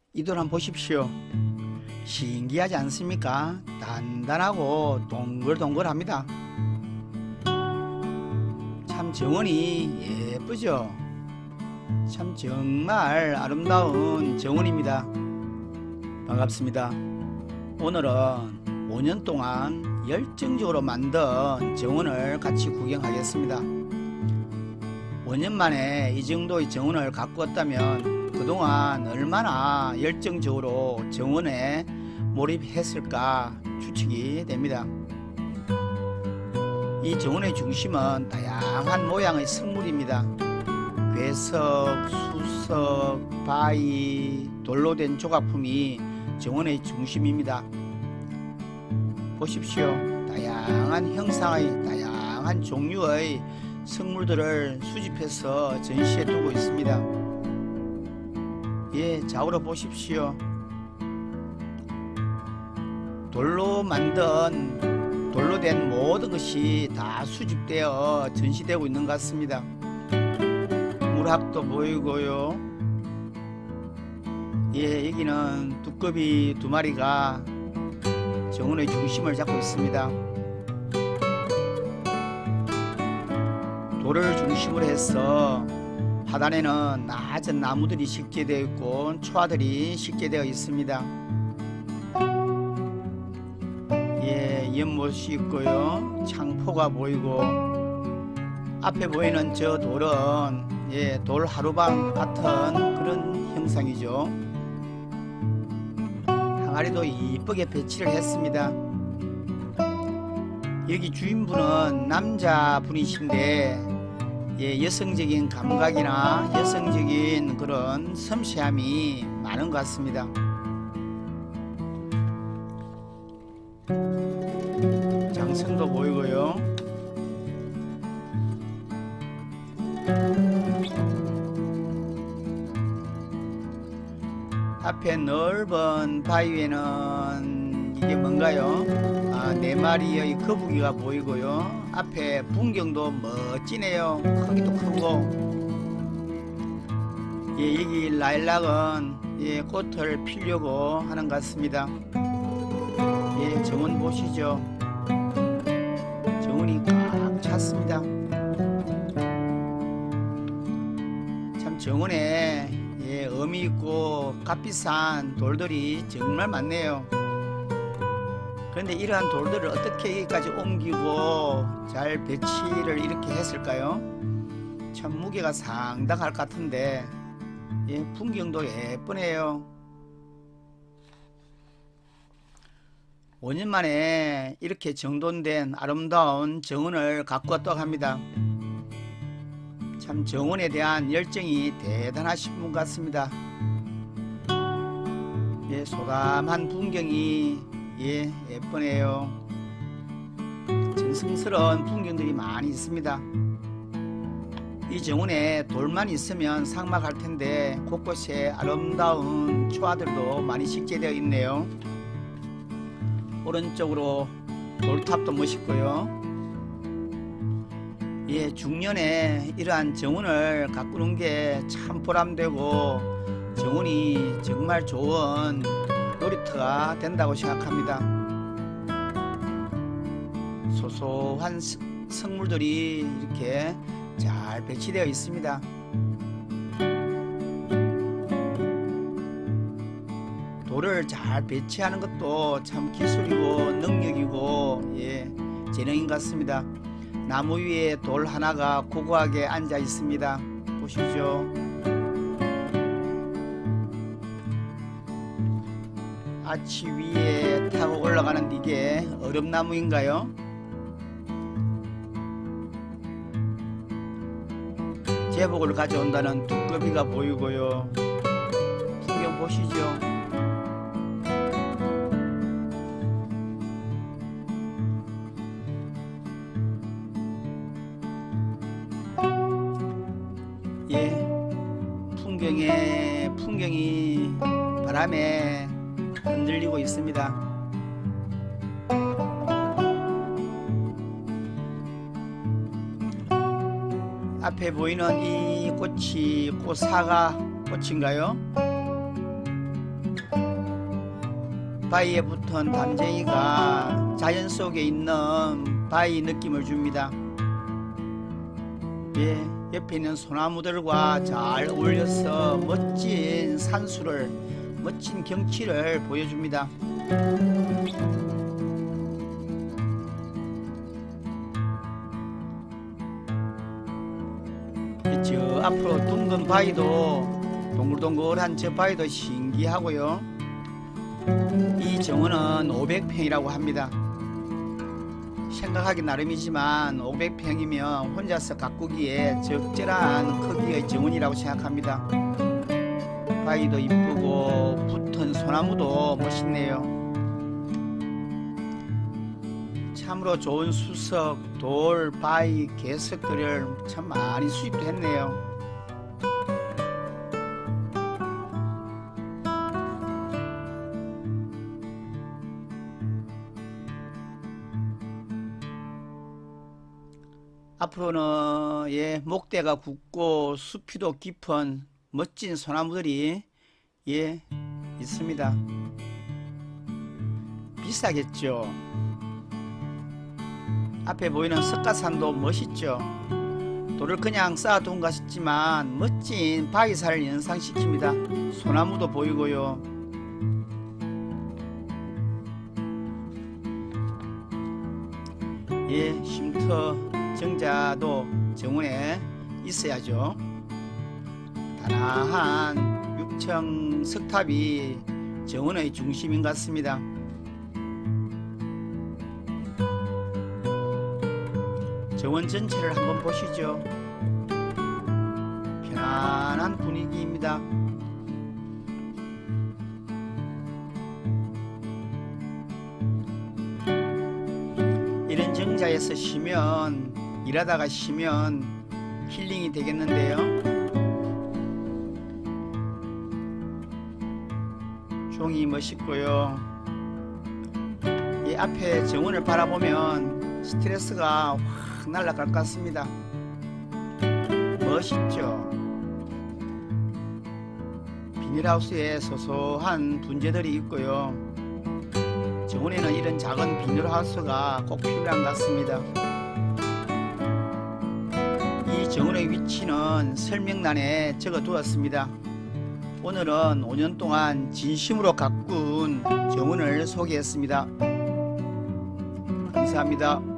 이 돌 한번 보십시오. 신기하지 않습니까? 단단하고 동글동글합니다. 참 정원이 예쁘죠? 참 정말 아름다운 정원입니다. 반갑습니다. 오늘은 5년 동안 열정적으로 만든 정원을 같이 구경하겠습니다. 5년 만에 이 정도의 정원을 갖고 왔다면 그동안 얼마나 열정적으로 정원에 몰입했을까 추측이 됩니다. 이 정원의 중심은 다양한 모양의 성물입니다. 괴석, 수석, 바위, 돌로 된 조각품이 정원의 중심입니다. 보십시오. 다양한 형상의 다양한 종류의 성물들을 수집해서 전시해 두고 있습니다. 예, 좌우로 보십시오. 돌로 된 모든 것이 다 수집되어 전시되고 있는 것 같습니다. 물학도 보이고요. 예, 여기는 두꺼비 두 마리가 정원의 중심을 잡고 있습니다. 돌을 중심으로 해서 하단에는 낮은 나무들이 식재되어 있고 초화들이 식재되어 있습니다. 예, 연못이 있고요. 창포가 보이고 앞에 보이는 저 돌은 예, 돌 하루방 같은 그런 형상이죠. 항아리도 이쁘게 배치를 했습니다. 여기 주인분은 남자분이신데 예, 여성적인 감각이나 여성적인 그런 섬세함이 많은 것 같습니다. 장성도 보이고요. 앞에 넓은 바위에는 이게 뭔가요? 네 마리의 거북이가 보이고요. 앞에 풍경도 멋지네요. 크기도 크고. 예, 여기 라일락은 예, 꽃을 피려고 하는 것 같습니다. 예, 정원 보시죠. 정원이 꽉 찼습니다. 참 정원에 예, 의미 있고 값비싼 돌들이 정말 많네요. 그런데 이러한 돌들을 어떻게 여기까지 옮기고 잘 배치를 이렇게 했을까요? 참 무게가 상당할 것 같은데 예, 풍경도 예쁘네요. 5년 만에 이렇게 정돈된 아름다운 정원을 갖고 왔다고 합니다. 참 정원에 대한 열정이 대단하신 분 같습니다. 예, 소담한 풍경이 예, 예쁘네요. 정성스러운 풍경들이 많이 있습니다. 이 정원에 돌만 있으면 삭막할 텐데 곳곳에 아름다운 초화들도 많이 식재되어 있네요. 오른쪽으로 돌탑도 멋있고요. 예, 중년에 이러한 정원을 가꾸는 게 참 보람되고 정원이 정말 좋은 놀이터가 된다고 생각합니다. 소소한 성물들이 이렇게 잘 배치되어 있습니다. 돌을 잘 배치하는 것도 참 기술이고 능력이고 예, 재능인 것 같습니다. 나무 위에 돌 하나가 고고하게 앉아 있습니다. 보시죠. 아치 위에 타고 올라가는 이게 얼음나무인가요? 제복을 가져온다는 두꺼비가 보이고요. 풍경 보시죠. 예, 풍경이 바람에 흔들리고 있습니다. 앞에 보이는 이 꽃이 꽃사과 꽃인가요? 바위에 붙은 담쟁이가 자연 속에 있는 바위 느낌을 줍니다. 예, 옆에 있는 소나무들과 잘 어울려서 멋진 산수를, 멋진 경치를 보여줍니다. 저 앞으로 둥근 바위도, 동글동글한 저 바위도 신기하고요. 이 정원은 500평이라고 합니다. 생각하기 나름이지만 500평이면 혼자서 가꾸기에 적절한 크기의 정원이라고 생각합니다. 바위도 이쁘고 붙은 소나무도 멋있네요. 참으로 좋은 수석, 돌, 바위, 개석들을 참 많이 수입도 했네요. 앞으로는 예, 목대가 굵고 숲이도 깊은 멋진 소나무들이 예, 있습니다. 비싸겠죠. 앞에 보이는 석가산도 멋있죠. 돌을 그냥 쌓아둔 것 같지만 멋진 바위산을 연상시킵니다. 소나무도 보이고요. 예, 쉼터 정자도 정원에 있어야죠. 단아한 6층 석탑이 정원의 중심인 것 같습니다. 정원 전체를 한번 보시죠. 편안한 분위기입니다. 이런 정자에서 쉬면, 일하다가 쉬면 힐링이 되겠는데요. 종이 멋있고요. 이 앞에 정원을 바라보면 스트레스가 확 날아갈 것 같습니다. 멋있죠. 비닐하우스에 소소한 분재들이 있고요. 정원에는 이런 작은 비닐하우스가 꼭 필요한 것 같습니다. 이 정원의 위치는 설명란에 적어 두었습니다. 오늘은 5년 동안 진심으로 가꾼 정원을 소개했습니다. 감사합니다.